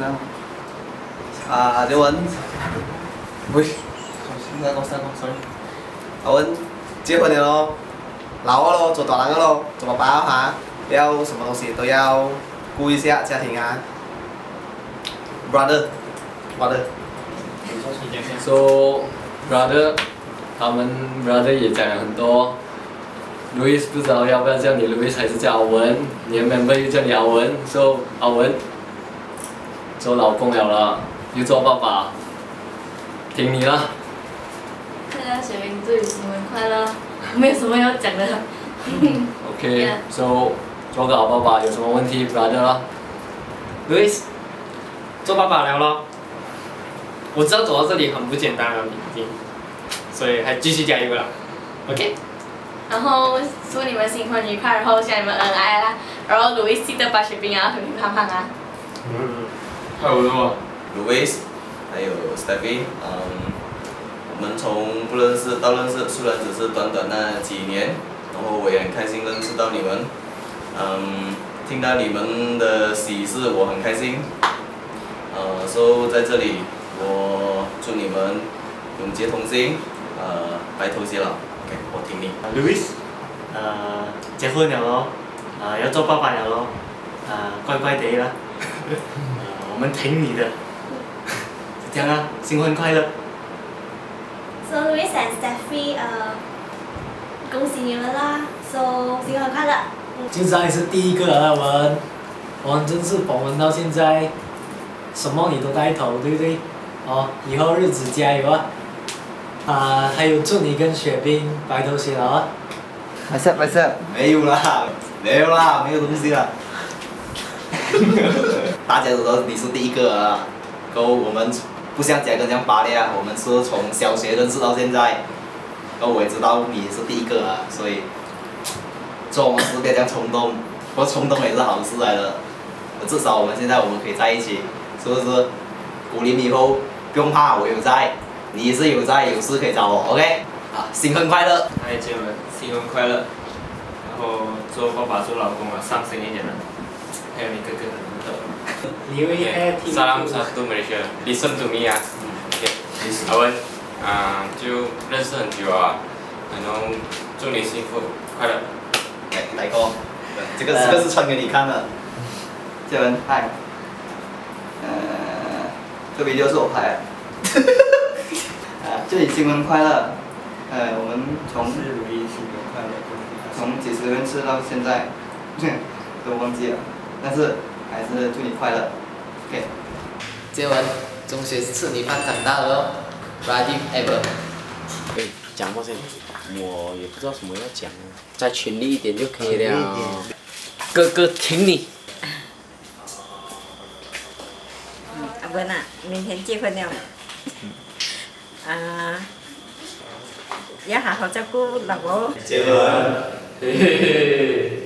这样。阿文，喂，sorry，阿文结婚了咯，老了咯，做大人了咯，做爸爸了哈，要什么东西都要顾一下家庭啊。Brother。 So brother， 他们 brother 也讲了很多。Louis 不知道要不要叫你 Louis 还是叫阿文，你的 member 又叫你阿文 ，So 阿文做老公了啦，又做爸爸，听你啦。 大家雪冰祝你新婚快乐，没有什么要讲的。 OK，So 做个好爸爸有什么问题 brother 啦 ？Louis， 做爸爸了咯。我知道走到这里很不简单了，已经，所以还继续加油啦 ，OK。 然后祝你们新婚愉快，然后希望你们恩爱啦。然后 Louis 记得把雪冰啊平平胖胖啊。 还有什么 ？Louis， 还有 Steffi， 我们从不认识到认识，虽然只是短短那几年，然后我也很开心认识到你们，听到你们的喜事我很开心，所以在这里我祝你们永结同心，白头偕老。OK， 我听你。 Louis， 结婚了咯，要做爸爸了咯，乖乖地啦，我们挺你的，这样啊，新婚快乐。 So Louis and Steffi， 恭喜你们啦 ！So 新婚快乐！ 就算你是第一个啊，我们真是保温到现在，什么你都带头，对不对？哦，以后日子加油啊！还有祝你跟雪冰白头偕老啊！ 没事，没有啦，没有东西了。大家都知道你是第一个啊，然后我们不像嘉哥这样拔的啊，我们是从小学认识到现在，然后我也知道你是第一个啊，所以做我们事不要这样冲动，不过冲动也是好事来的，至少我们现在可以在一起，是不是？5年以后不用怕，我有在，你也是有在，有事可以找我 ，OK？ 啊，新婚快乐！ 嗨，姐们，新婚快乐！然后做爸爸做老公了，上心一点了。还有你哥哥的领导。 你会 Salam satu Malaysia. Listen to me 啊。OK。阿文，就认识很久啊，然后祝你幸福快乐。 来哥，这个是穿给你看的。杰文，嗨。这video是我拍的。祝你新婚快乐。我们从几时认识到现在，都忘记了，但是还是祝你快乐。OK。 杰文，中学是你班长大的哦 ，Ready ever。 讲嘛先，我也不知道什么要讲，再全力一点就可以了。哥哥挺你。 阿文啊，明天结婚了。要好好照顾老婆。 结婚。嘿嘿嘿。